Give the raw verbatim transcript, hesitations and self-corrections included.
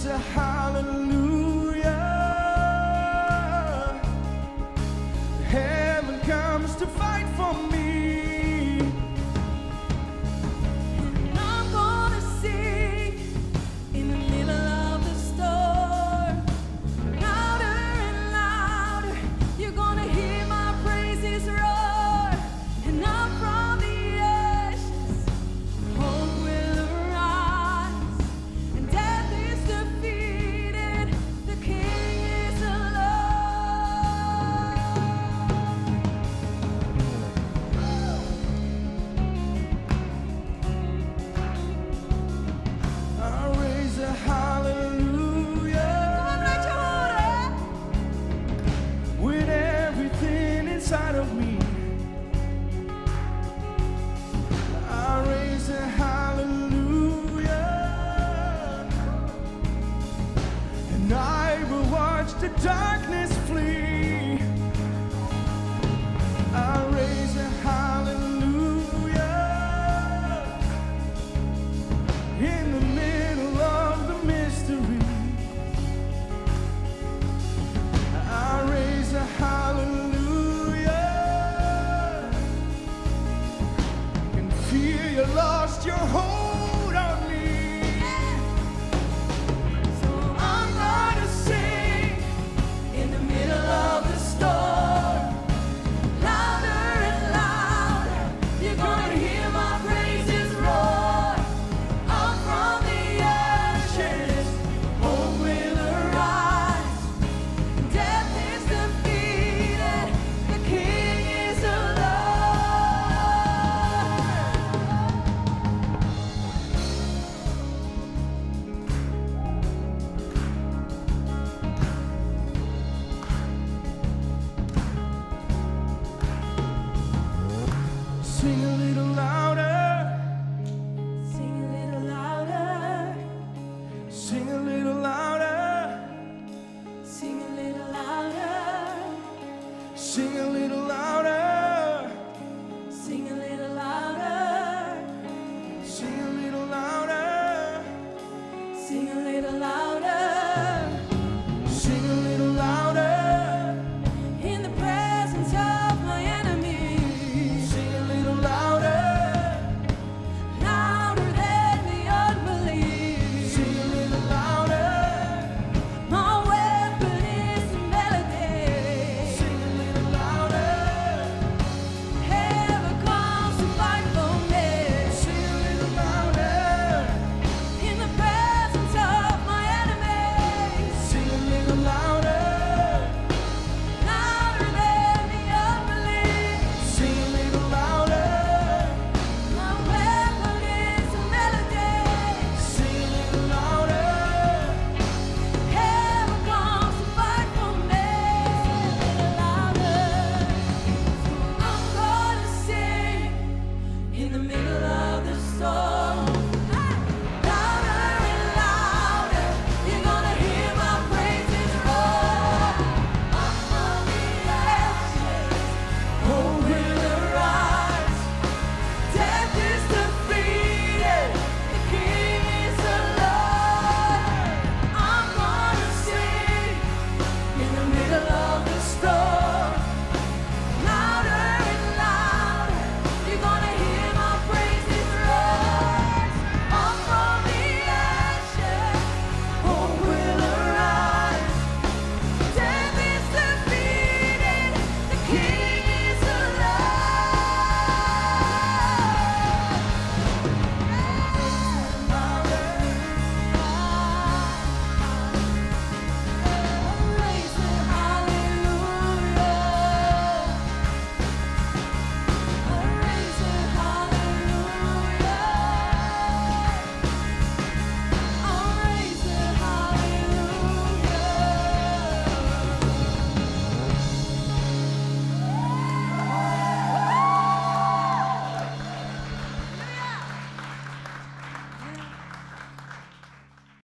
a hallelujah. Heaven comes to fight for me. And I'm gonna sing in the middle of the storm. Louder and louder, you're gonna hear my praises roar. And up from the ashes, hope will arise. And death is defeated, the King is alive. I raise a hallelujah. Come on, let your hold it. With everything inside of me, I raise a hallelujah, and I will watch the darkness flee. I raise a hallelujah in the middle of the mystery. I raise a hallelujah. Can feel you lost your hold on me. So I'm gonna sing in the middle of the storm. Louder and louder, you're gonna hear my praises roar. Up from the ashes, hope will arise. Death is defeated, the King is Sing a little louder, Sing a little louder, sing a little louder, sing a little louder, sing a little louder, sing a little louder, sing a little louder. sing a little louder.